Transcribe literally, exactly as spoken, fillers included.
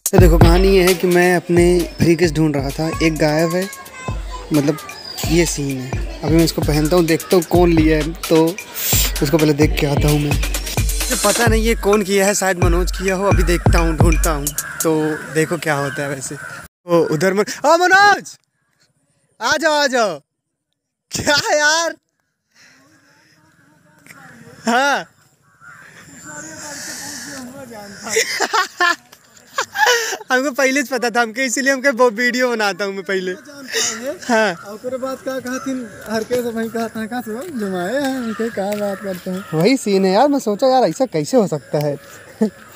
तो देखो कहानी ये है कि मैं अपने फ्रीकेस ढूंढ रहा था, एक गायब है, मतलब ये सीन है। अभी मैं इसको पहनता हूँ, देखता हूँ कौन लिया है, तो उसको पहले देख के आता हूँ मैं। मुझे पता नहीं ये कौन किया है, शायद मनोज किया हो। अभी देखता हूँ, ढूंढता हूँ, तो देखो क्या होता है। वैसे ओ उधर मन आ मनोज, आ जाओ आ जाओ। क्या है यार? हाँ हमको पहले से पता था, हमको इसीलिए हमको वो वीडियो बनाता हूँ मैं पहले। हाँ और बात का कहा थी हर के से भाई कहा था कहा से जमाए हैं उनके कहा बात करते हैं। वही सीन है यार। मैं सोचा यार ऐसा कैसे हो सकता है।